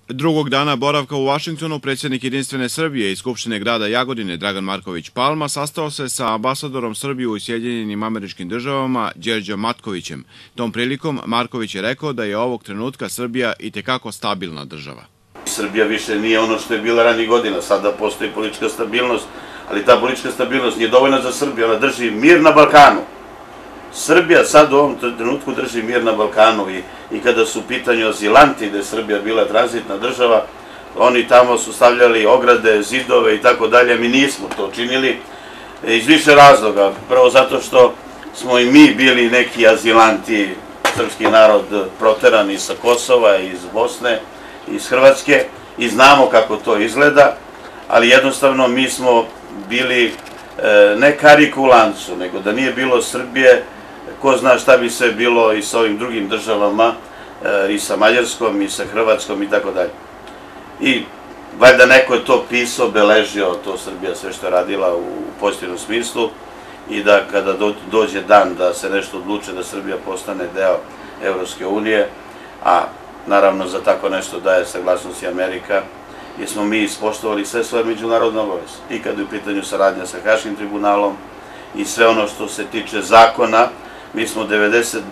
Drugog dana boravka u Vašingtonu predsjednik Jedinstvene Srbije i Skupštine grada Jagodine Dragan Marković Palma sastao se sa ambasadorom Srbije u Sjedinjenim Američkim Državama Đerđom Matkovićem. Tom prilikom Marković je rekao da je ovog trenutka Srbija itekako stabilna država. Srbija više nije ono što je bila ranijih godina, sada postoji politička stabilnost, ali ta politička stabilnost nije dovoljna za Srbiju, ona drži mir na Balkanu. Srbija sad u ovom trenutku drži mir na Balkanu i kada su u pitanju azilanti, gde je Srbija bila tranzitna država, oni tamo su stavljali ograde, zidove i tako dalje, mi nismo to činili iz više razloga. Prvo zato što smo i mi bili neki azilanti, srpski narod proteran iz Kosova, iz Bosne, iz Hrvatske i znamo kako to izgleda, ali jednostavno mi smo bili ne karika u lancu, nego da nije bilo Srbije, ko zna šta bi sve bilo i sa ovim drugim državama, i sa Mađarskom, i sa Hrvatskom i tako dalje. I valjda neko je to pisao, beležio to Srbija sve što je radila u pozitivnom smislu i da kada dođe dan da se nešto odluče da Srbija postane deo Evropske unije, a naravno za tako nešto daje saglasnost i Amerika, jer smo mi ispoštovali sve svoje međunarodne obaveze. I kada je u pitanju saradnja sa Haškim tribunalom i sve ono što se tiče zakona, mi smo 95%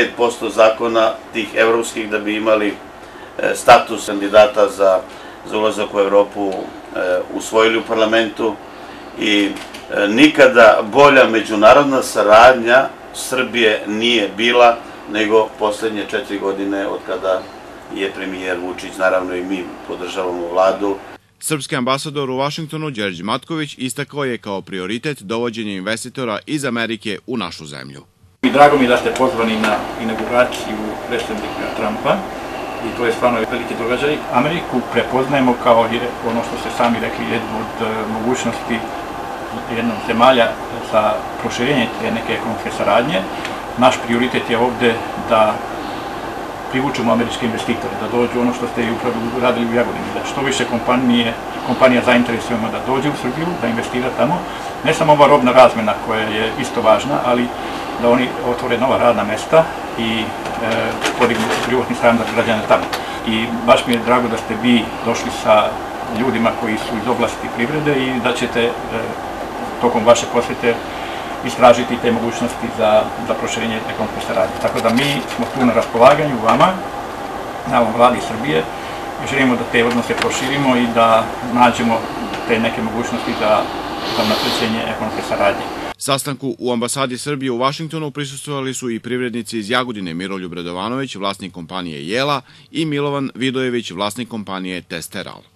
zakona tih evropskih da bi imali status kandidata za ulazak u Evropu usvojili u parlamentu i nikada bolja međunarodna saradnja Srbije nije bila nego poslednje 4 godine od kada je premijer Vučić, naravno i mi podržavamo vladu. Srpski ambasador u Vašingtonu Đerđ Matković istakao je kao prioritet dovođenje investitora iz Amerike u našu zemlju. Drago mi je da ste pozvani na inauguraciju predsjednika Trumpa i to je stvarno veliki događaj. Ameriku prepoznajemo kao ono što ste sami rekli, jednu od mogućnosti jednog zemalja za proširenje te neke ekonomske saradnje. Naš prioritet je ovde da privučemo američke investitore, da dođu ono što ste i upravo radili u Jagodini, da što više kompanija zainteresujemo da dođe u Srbiju, da investira tamo. Ne samo ova robna razmena koja je isto važna, ali da oni otvore nova radna mesta i podignu životni standard građana tamo. I baš mi je drago da ste vi došli sa ljudima koji su iz oblasti privrede i da ćete tokom vaše posete istražiti te mogućnosti za proširenje ekonomske saradnje. Tako da mi smo tu na raspolaganju vama, na ovom vladi Srbije, i želimo da te odnose proširimo i da nađemo te neke mogućnosti za unapređenje ekonomske saradnje. Sastanku u ambasadi Srbije u Vašingtonu prisustvovali su i privrednici iz Jagodine Miroljub Radovanović, vlasnik kompanije Jela, i Milovan Vidojević, vlasnik kompanije Testeral.